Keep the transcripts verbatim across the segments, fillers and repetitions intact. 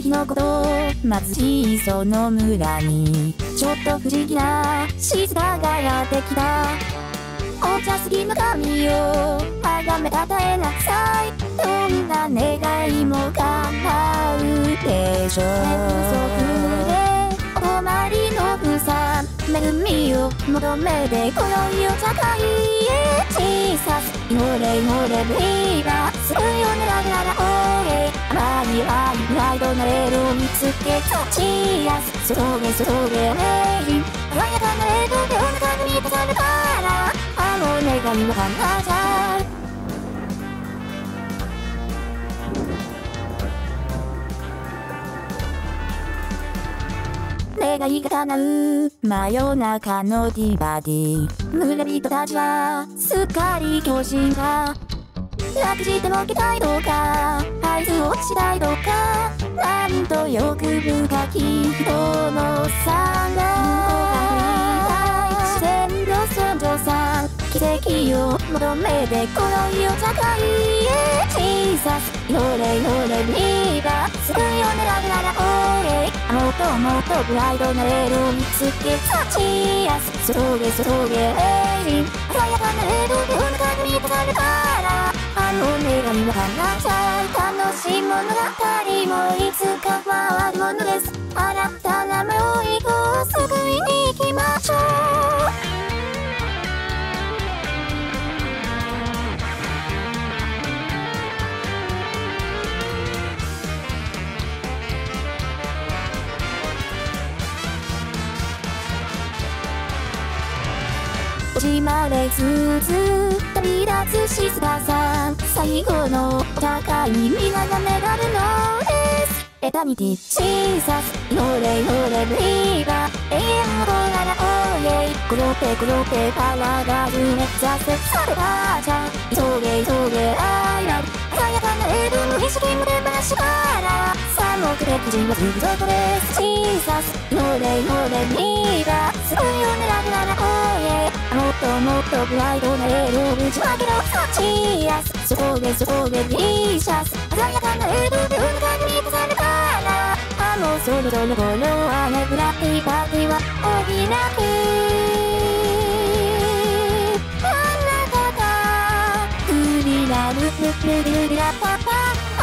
日のこと貧しいその村にちょっと不思議な静かがやってきた。お茶好きの神よ崇めたたえなさい。どんな願いも叶うでしょう。お困りのふさ恵みを求めて今宵を茶会へ小さす祈れ祈れビーバーすごいよねラララおえ甘い甘いプライドなレールを見つけたチアスそろげそろげレイン爽やかなレードでお腹に満たされたらあの願いの花じゃ願いが叶う真夜中のディバディ村人たちはすっかり巨人だ。楽してもけたいとか合図をしたいとかなんと欲深き人のさが自然の尊女さん奇跡を求めてこの世茶会へ小さす祈れ祈れリーバーすぐよねラグララオーレイもっともっとプライドなレールを見つけたチアスそろげそろげレイン鮮やかなレードでお腹に満たされたらあの願いは叶っちゃう楽しい物語もいつか回るものです。新たな名を以降救いに行きましょう。惜しまれつつ旅立つ静かさ最後のお高い皆がねがるのです。エタニティシーサス祈れ祈れビーバー永遠のならオーイェイ黒手黒手パラダイス目指せされたじゃん急げ急げアイラブ鮮やかなレードの意識も手放しから三目的人はずっとです小さす祈れ祈れビーバーすごいよねラグララオーイェイもっともっとプライドなレールをぶちまけろチアスそこでそこでリーシャス鮮やかなレードでお腹に満たされたらあもうそろそろ頃はねブラッディパーティーはお開きあなたがクリラルルルルリラパパ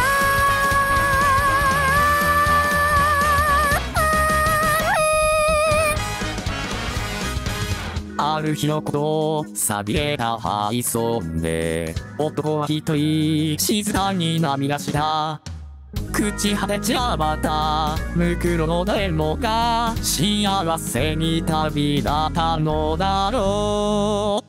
ある日のこと寂れたハイソンで男は一人静かに涙した。朽ち果てちゃばったムクロのデモが幸せに旅立ったのだろう。